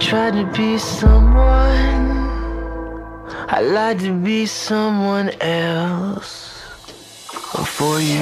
tried to be someone, I lied to be someone else for you.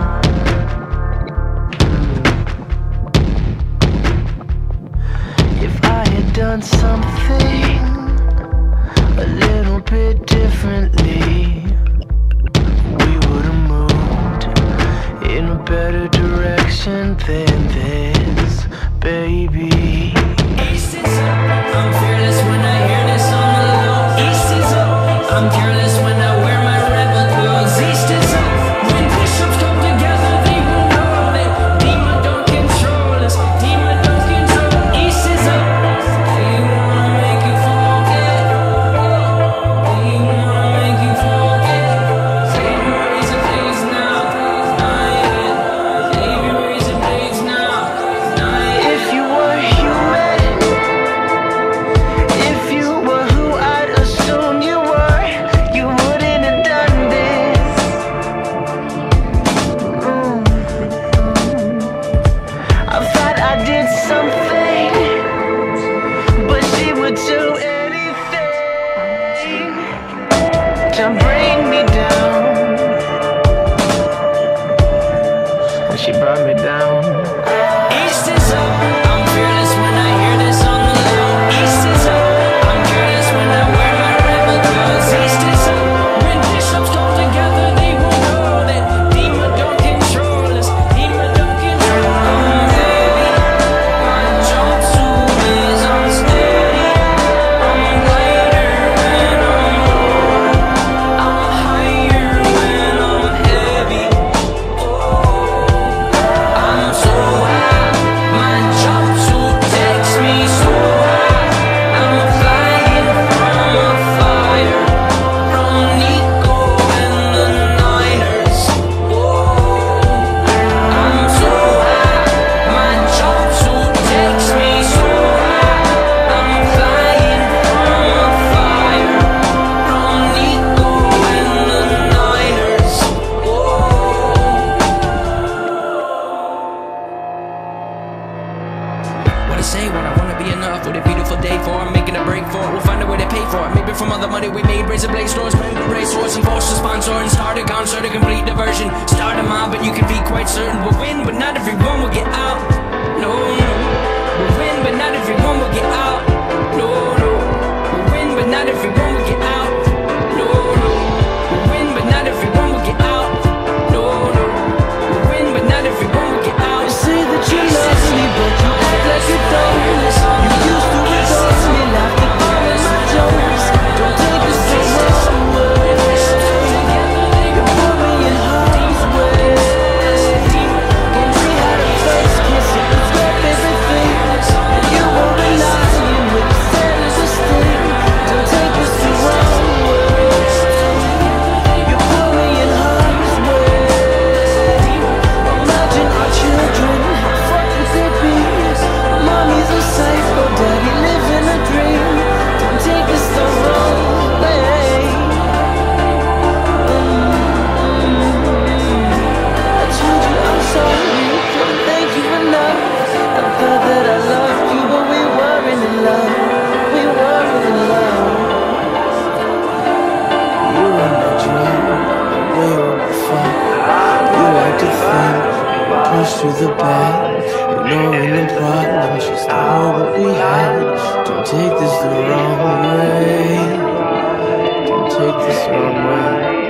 If I had done something a little bit differently, we would have moved in a better direction than this, baby. East is up, I'm fearless when I hear this on the low. East is up, I'm careless when I wear my rebel clothes. East is up, when bishops come together they will know that demon don't control us, demon don't control. East is up, they wanna make you forget, they wanna make you forget. Save your razor blades now, not yet. Save your razor blades now, not yet. If you were human, if you were who I'd assume you were, you wouldn't have done this. I thought I did something, but she would do anything to bring me down, and she brought me down. East is up, I'm fearless when I hear this on the low. East is up, I'm careless when I wear my rebel clothes. East is up, when bishops come together they will know that demon don't control us, demon don't control us. Baby, my jumpsuit is unsteady. I'm lighter when I'm low, I'm higher when I'm heavy. I'm so high, my jumpsuit takes me so high. I'm flying from a fire, from Nico and the Niners. I'm so high, my jumpsuit takes me so high. I'm flying from a fire, from Nico and the Niners. What I say when I wanna be enough? What a beautiful day for I'm making a break for it. We'll find a way to pay for it. Maybe from all the money we made, razor blade stores, racehorse, and force a sponsor and start a concert, a complete diversion. Start a mob, but you can be quite certain we'll win, but not everyone will get out. No, no. We'll win, but not everyone will get out. No, no. We'll win, but not everyone will get out. No, no. We'll win, but not everyone will get out. No, no. We'll win, but not everyone will get out. You say that you love me, but you act like you don't. You used to adore me, laughed at all of my jokes. Don't take this so wrong way. You put me in harm's way. When we had a first kiss, it was my favorite thing. And you were lying with the saddest thing. Don't take this the wrong way. You put me in harm's way. Imagine our children, how fucking could be. Mommy's a psycho, daddy living a dream. Don't take this the wrong way. I told you I'm sorry, couldn't thank you enough. I thought that I loved you, but we weren't in love. We weren't in love. You were my dream, we were fun. You like to think, push through the bad, ignoring the problems, just all what we had. Don't take this the wrong way. Don't take this the wrong way.